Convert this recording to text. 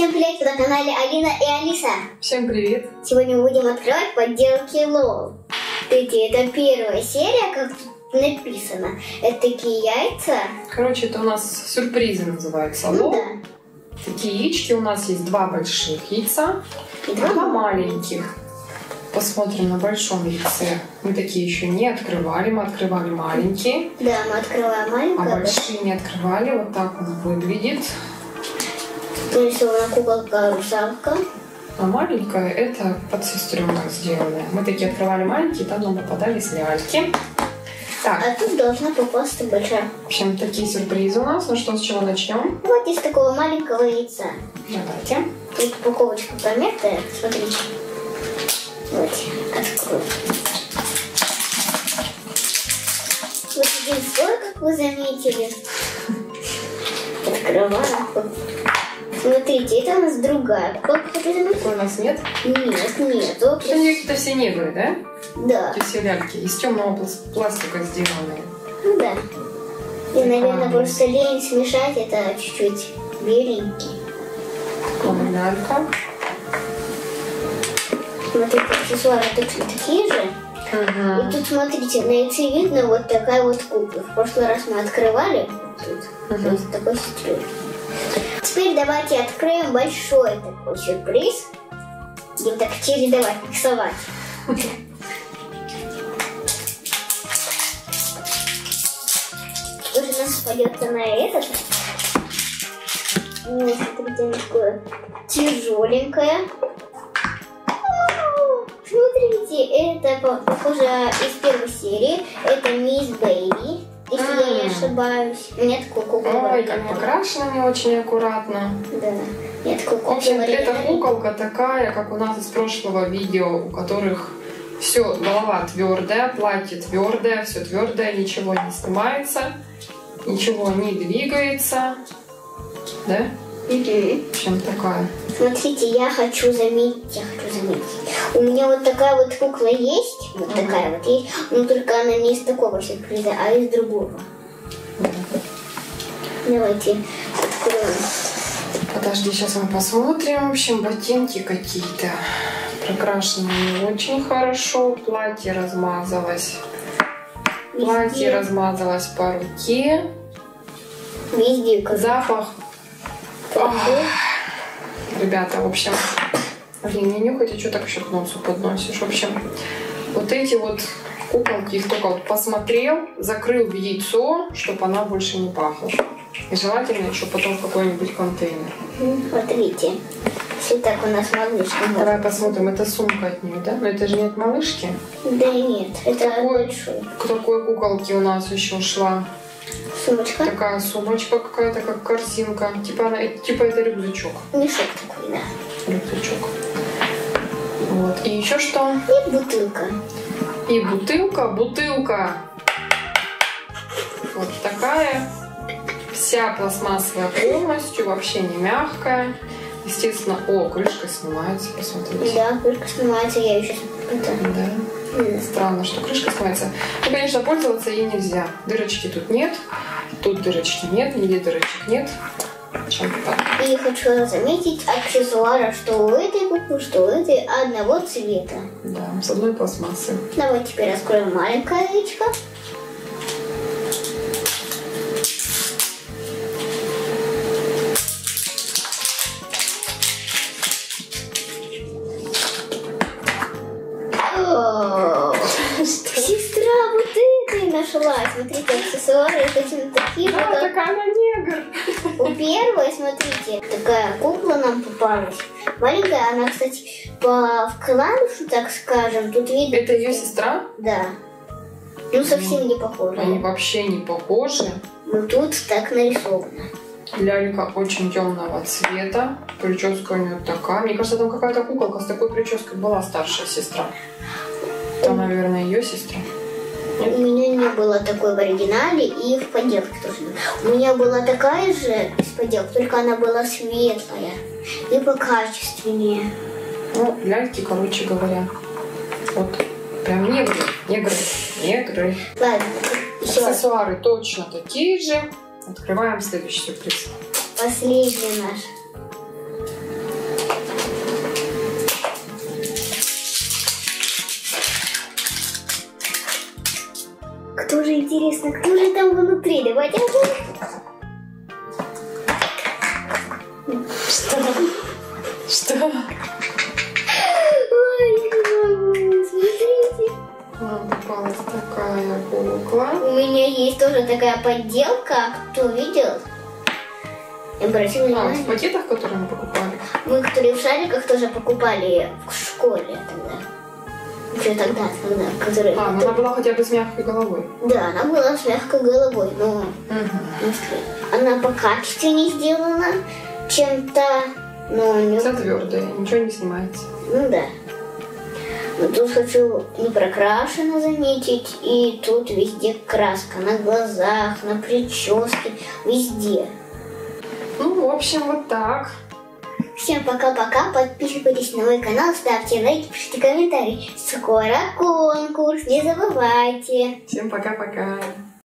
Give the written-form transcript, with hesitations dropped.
Всем привет, вы на канале Алина и Алиса. Всем привет. Сегодня мы будем открывать подделки Лол. Видите, это первая серия, как тут написано. Это такие яйца. Короче, это у нас сюрпризы называются Лол. Да. Такие яички у нас есть, 2 больших яйца и 2 маленьких. Посмотрим на большом яйце. Мы такие еще не открывали, мы открывали маленькие. Да, мы открываем маленькое. А большие не открывали, вот так он выглядит. Нарисована куколка-русалка. А маленькая это под сестренок сделанная. Мы такие открывали маленькие, там нам попадались ляльки. Так. А тут должна попасться большая. В общем, такие сюрпризы у нас. Ну что, с чего начнем? Вот из такого маленького яйца. Давайте. Тут упаковочка помятая. Смотрите. Вот, открою. Вот один слой, как вы заметили. Открываем. Смотрите, это у нас другая упаковка. Такой у нас нет? Нет. Они какие-то все негры, да? Да. Эти все ляльки. Из темного пластика сделанные. Ну да. И, наверное, просто лень смешать, это чуть-чуть беленький. Лялька. Смотрите, аксессуары точно такие же. Ага. И тут, смотрите, на яйце видно вот такая вот кукла. В прошлый раз мы открывали тут. То есть такой сестрой. Теперь давайте откроем большой такой сюрприз. Будем так чередовать, миксовать. Тоже у нас пойдется на этот. Вот, смотрите, такое тяжеленькое. Смотрите, это похоже из первой серии. Это Мисс Бэйби, если я не ошибаюсь. Нет, куколка. Ой, как покрашена не очень аккуратно. Да. Нет, куколка. В общем, эта куколка такая, как у нас из прошлого видео, у которых все, голова твердая, платье твердое, все твердое, ничего не снимается, ничего не двигается. Да? Угу. В общем, такая. Смотрите, я хочу заметить. У меня вот такая вот кукла есть, вот такая вот есть, но только она не из такого сюрприза, а из другого. Давайте откроем. Подожди, сейчас мы посмотрим. В общем, ботинки какие-то прокрашены не очень хорошо, платье размазалось. Везде. Платье размазалось по руке. Везде Запах. Ребята, в общем, блин, не нюхайте, что так еще к носу подносишь. В общем, вот эти вот куколки, их только вот посмотрел, закрыл в яйцо, чтобы она больше не пахла. И желательно еще потом в какой-нибудь контейнер. Смотрите, все так у нас малышка. Давай посмотрим, это сумка от нее, да? Но это же не от малышки. Да нет, это большой. К такой куколке у нас еще шла Сумочка. такая сумочка какая-то, как корзинка. Типа это рюкзачок. Мешок такой, да. Рюкзачок. Вот. И еще что? И бутылка. И бутылка. Вот такая. Вся пластмассовая полностью, вообще не мягкая. Естественно, крышка снимается, посмотрите. Да, крышка снимается, я ее сейчас... Да. Странно, что крышка снимается. Ну, конечно, пользоваться ей нельзя. Дырочки тут нет. Тут дырочки нет, нигде дырочек нет. Так. И хочу заметить аксессуары, что у этой куклы, что у этой одного цвета. Да, с одной пластмассы. Давай теперь раскроем маленькое яичко. Сестра вот этой нашла. Смотрите, аксессуары точно такие же. Да, такая она негр. У первой, смотрите, такая кукла нам попалась. Маленькая, она, кстати, по вкладышу, так скажем, тут видно... Это ее сестра? Да. Ну, совсем не похожа. Они вообще не похожи. Ну, тут так нарисовано. Лялька очень темного цвета. Прическа у нее такая. Мне кажется, там какая-то куколка с такой прической была старшая сестра. Это, наверное, ее сестра. Нет? У меня не было такой в оригинале и в подделке тоже. У меня была такая же из поделок, только она была светлая и покачественнее. Ну, ляльки, короче говоря. Вот прям негры. Ладно, еще аксессуары точно такие же. Открываем следующий сюрприз. последний наш. интересно, кто же там внутри? Давайте. Что? Ой, не могу. Смотрите. Вам попалась такая кукла. У меня есть тоже такая подделка. Кто видел? Я обратила внимание. В пакетах, которые мы покупали? Мы, которые в шариках, тоже покупали в школе тогда. Еще тогда, которые... Но она была хотя бы с мягкой головой. Да, она была с мягкой головой, но она покачественнее сделана чем-то, но не... Вся твердая, ничего не снимается. Ну да. Но тут хочу не прокрашено заметить, и тут везде краска, на глазах, на прическе, везде. Ну, в общем, вот так. Всем пока-пока, подписывайтесь на мой канал, ставьте лайки, пишите комментарии. Скоро конкурс, не забывайте. Всем пока-пока.